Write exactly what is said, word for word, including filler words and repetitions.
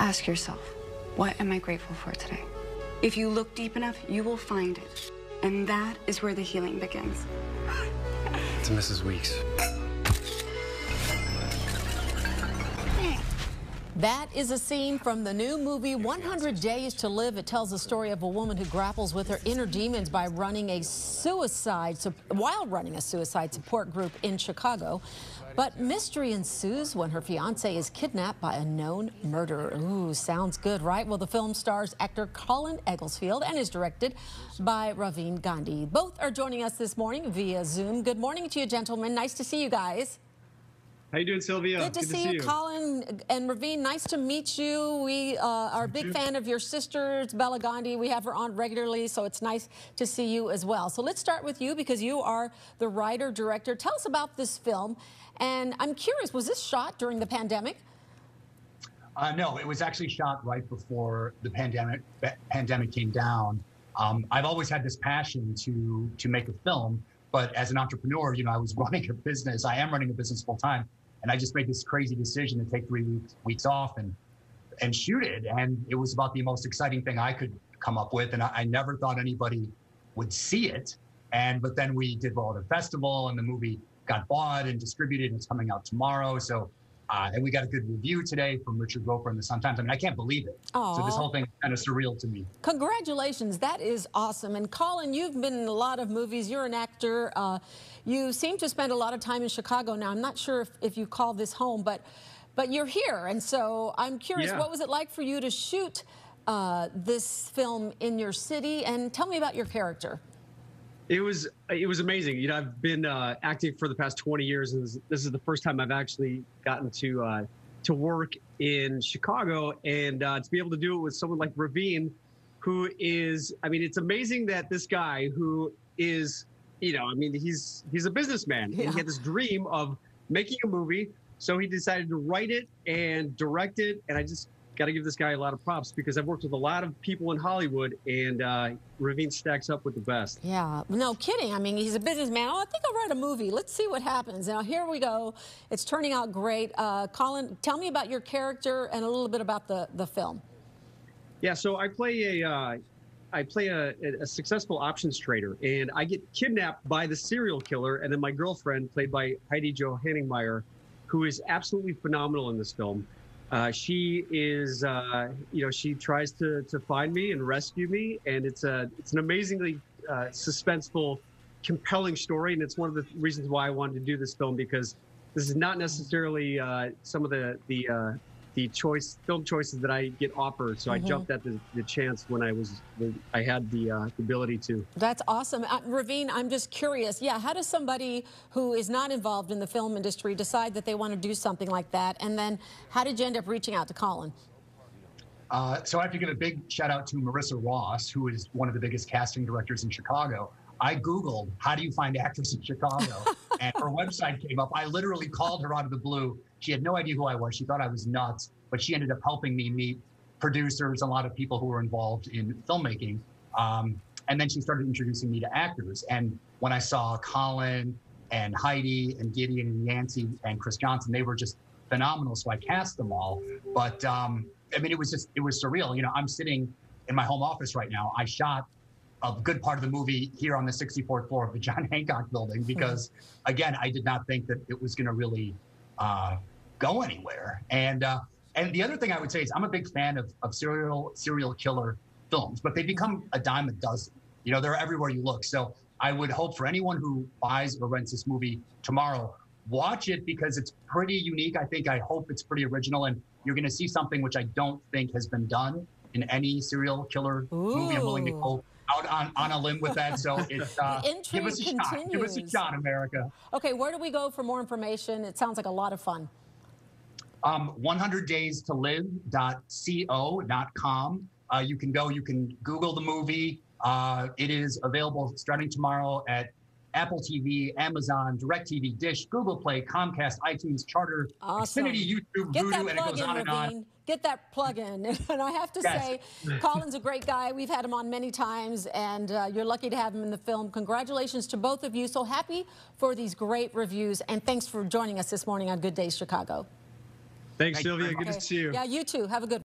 Ask yourself, what am I grateful for today? If you look deep enough, you will find it. And that is where the healing begins. To Missus Weeks. That is a scene from the new movie one hundred days to live. It tells the story of a woman who grapples with her inner demons by running a suicide, while running a suicide support group in Chicago. But mystery ensues when her fiance is kidnapped by a known murderer. Ooh, sounds good, right? Well, the film stars actor Colin Egglesfield and is directed by Raveen Gandhi. Both are joining us this morning via Zoom. Good morning to you, gentlemen. Nice to see you guys. How you doing, Sylvia? Good to, Good see, to see you, you, Colin and Raveen. Nice to meet you. We uh, are a big fan of your sister, Bella Gandhi. We have her on regularly, so it's nice to see you as well. So let's start with you because you are the writer, director. Tell us about this film. And I'm curious, was this shot during the pandemic? Uh, no, it was actually shot right before the pandemic pandemic came down. Um, I've always had this passion to to make a film, but as an entrepreneur, you know, I was running a business. I am running a business full time. And I just made this crazy decision to take three weeks, weeks off and and shoot it. And it was about the most exciting thing I could come up with. And I, I never thought anybody would see it. And but then we did well at a festival, and the movie got bought and distributed. And it's coming out tomorrow. So uh, and we got a good review today from Richard Roeper in the Sun-Times. I mean, I can't believe it. Aww. So this whole thing is kind of surreal to me. Congratulations. That is awesome. And Colin, you've been in a lot of movies. You're an actor. Uh, you seem to spend a lot of time in Chicago now. I'm not sure if, if you call this home, but but you're here. And so I'm curious, yeah. what was it like for you to shoot uh, this film in your city? And tell me about your character. It was it was amazing. You know, I've been uh, acting for the past twenty years, and this is the first time I've actually gotten to uh, to work in Chicago, and uh, to be able to do it with someone like Raveen, who is, I mean, it's amazing that this guy who is, you know, I mean, he's he's a businessman, yeah. and he had this dream of making a movie, so he decided to write it and direct it, and I just got to give this guy a lot of props because I've worked with a lot of people in Hollywood, and uh, Raveen stacks up with the best. Yeah, no kidding. I mean, he's a businessman. Oh, I think I'll write a movie. Let's see what happens. Now, here we go. It's turning out great. Uh, Colin, tell me about your character and a little bit about the, the film. Yeah, so I play a, uh, I play a, a successful options trader, and I get kidnapped by the serial killer, and then my girlfriend, played by Heidi Jo Henningmeyer, who is absolutely phenomenal in this film. Uh, she is, uh, you know, she tries to to find me and rescue me, and it's a it's an amazingly uh, suspenseful, compelling story, and it's one of the reasons why I wanted to do this film, because this is not necessarily uh, some of the the uh, the choice film choices that I get offered. So mm-hmm. I jumped at the, the chance when I was when I had the, uh, the ability to. That's awesome, uh, Raveen. I'm just curious. Yeah, how does somebody who is not involved in the film industry decide that they want to do something like that? And then, how did you end up reaching out to Colin? Uh, so I have to give a big shout out to Marissa Ross, who is one of the biggest casting directors in Chicago. I Googled, how do you find actors in Chicago? And her website came up. I literally called her out of the blue. She had no idea who I was. She thought I was nuts, but she ended up helping me meet producers, a lot of people who were involved in filmmaking. Um, and then she started introducing me to actors. And when I saw Colin and Heidi and Gideon and Yancey and Chris Johnson, they were just phenomenal. So I cast them all. But um, I mean, it was just, it was surreal. You know, I'm sitting in my home office right now. I shot a good part of the movie here on the sixty-fourth floor of the John Hancock building because, again, I did not think that it was going to really uh, go anywhere. And uh, and the other thing I would say is I'm a big fan of, of serial serial killer films, but they become a dime a dozen. You know, they're everywhere you look. So I would hope for anyone who buys or rents this movie tomorrow, watch it because it's pretty unique. I think, I hope it's pretty original, and you're going to see something which I don't think has been done in any serial killer Ooh. movie. I'm willing to go out on, on a limb with that. So it's, uh, give us a continues. shot. Give us a shot, America. Okay, where do we go for more information? It sounds like a lot of fun. Um, one hundred days to live dot co dot com. Uh, you can go, you can Google the movie. Uh, it is available starting tomorrow at Apple T V, Amazon, DirecTV, Dish, Google Play, Comcast, iTunes, Charter, awesome. Xfinity, YouTube, Get Vudu, that and it goes in, on and Raveen. on. Get that plug in. And I have to Yes. say, Colin's a great guy. We've had him on many times, and uh, you're lucky to have him in the film. Congratulations to both of you. So happy for these great reviews, and thanks for joining us this morning on Good Day Chicago. Thanks, Thank Sylvia. Good okay. to see you. Yeah, you too. Have a good